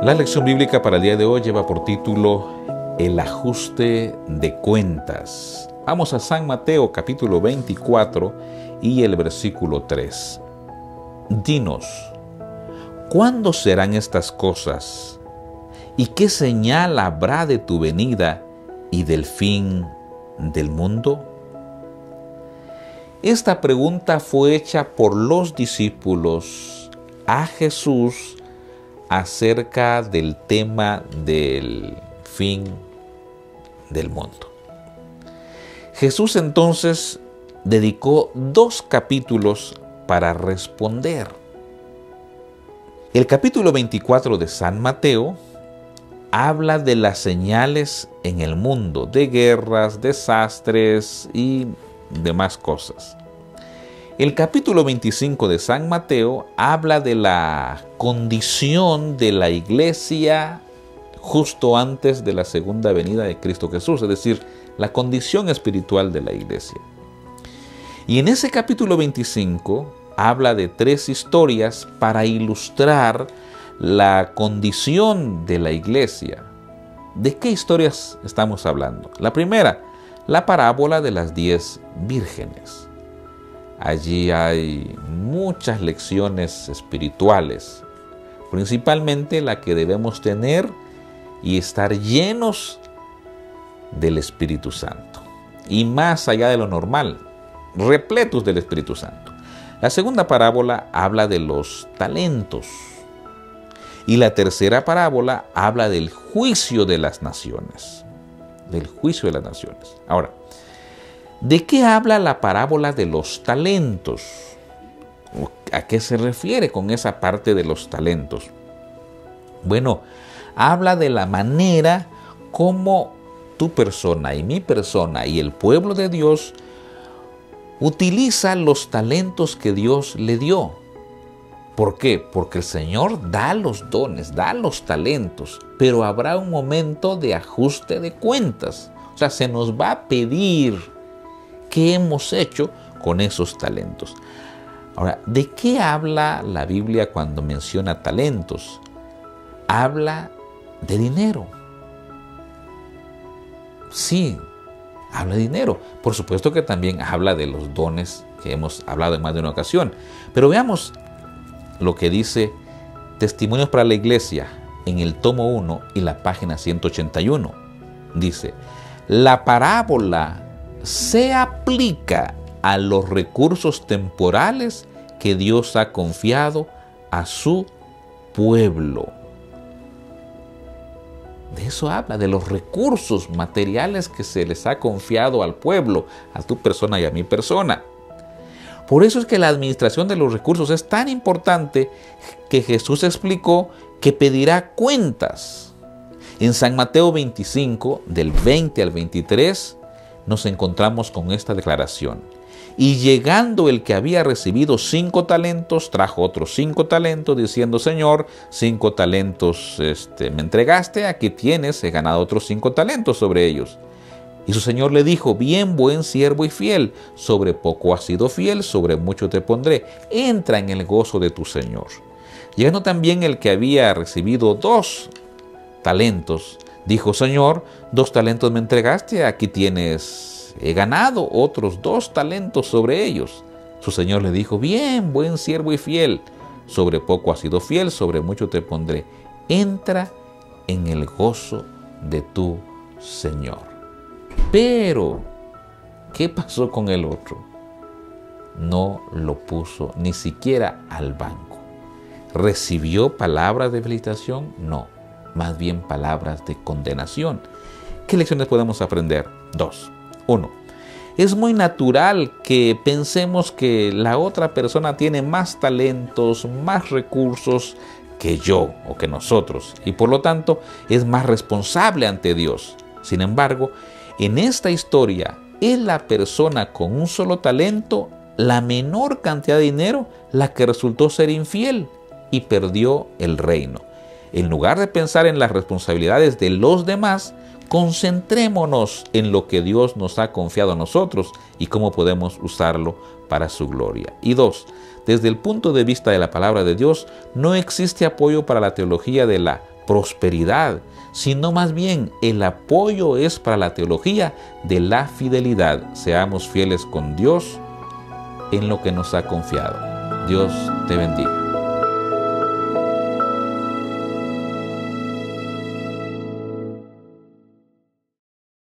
La lección bíblica para el día de hoy lleva por título El ajuste de cuentas. Vamos a San Mateo capítulo 24 y el versículo 3. Dinos, ¿cuándo serán estas cosas? ¿Y qué señal habrá de tu venida y del fin del mundo? Esta pregunta fue hecha por los discípulos a Jesús acerca del tema del fin del mundo. Jesús entonces dedicó 2 capítulos para responder. El capítulo 24 de San Mateo habla de las señales en el mundo, de guerras, desastres y demás cosas. El capítulo 25 de San Mateo habla de la condición de la iglesia justo antes de la segunda venida de Cristo Jesús, es decir, la condición espiritual de la iglesia. Y en ese capítulo 25 habla de 3 historias para ilustrar la condición de la iglesia. ¿De qué historias estamos hablando? La primera, la parábola de las 10 vírgenes. Allí hay muchas lecciones espirituales, principalmente la que debemos tener y estar llenos del Espíritu Santo. Y más allá de lo normal, repletos del Espíritu Santo. La segunda parábola habla de los talentos. Y la tercera parábola habla del juicio de las naciones. Del juicio de las naciones. Ahora, ¿de qué habla la parábola de los talentos? ¿A qué se refiere con esa parte de los talentos? Bueno, habla de la manera como tu persona y mi persona y el pueblo de Dios utiliza los talentos que Dios le dio. ¿Por qué? Porque el Señor da los dones, da los talentos, pero habrá un momento de ajuste de cuentas. O sea, se nos va a pedir qué hemos hecho con esos talentos. Ahora, ¿de qué habla la Biblia cuando menciona talentos? Habla de dinero. Sí, habla de dinero. Por supuesto que también habla de los dones que hemos hablado en más de una ocasión. Pero veamos lo que dice Testimonios para la Iglesia en el tomo 1 y la página 181. Dice, la parábola se aplica a los recursos temporales que Dios ha confiado a su pueblo. De eso habla, de los recursos materiales que se les ha confiado al pueblo, a tu persona y a mi persona. Por eso es que la administración de los recursos es tan importante que Jesús explicó que pedirá cuentas. En San Mateo 25, del 20 al 23, nos encontramos con esta declaración. Y llegando el que había recibido 5 talentos, trajo otros 5 talentos, diciendo, Señor, 5 talentos me entregaste, aquí tienes, he ganado otros 5 talentos sobre ellos. Y su Señor le dijo, bien, buen siervo y fiel, sobre poco has sido fiel, sobre mucho te pondré, entra en el gozo de tu Señor. Llegando también el que había recibido 2 talentos, dijo, Señor, 2 talentos me entregaste, aquí tienes, he ganado otros 2 talentos sobre ellos. Su Señor le dijo, bien, buen siervo y fiel, sobre poco has sido fiel, sobre mucho te pondré, entra en el gozo de tu Señor. Pero, ¿qué pasó con el otro? No lo puso ni siquiera al banco. ¿Recibió palabras de felicitación? No, más bien palabras de condenación. ¿Qué lecciones podemos aprender? 2. 1. Es muy natural que pensemos que la otra persona tiene más talentos, más recursos que yo o que nosotros, y por lo tanto es más responsable ante Dios. Sin embargo, en esta historia es la persona con un solo talento, la menor cantidad de dinero, la que resultó ser infiel y perdió el reino. En lugar de pensar en las responsabilidades de los demás, concentrémonos en lo que Dios nos ha confiado a nosotros y cómo podemos usarlo para su gloria. Y 2, desde el punto de vista de la palabra de Dios, no existe apoyo para la teología de la prosperidad, sino más bien el apoyo es para la teología de la fidelidad. Seamos fieles con Dios en lo que nos ha confiado. Dios te bendiga.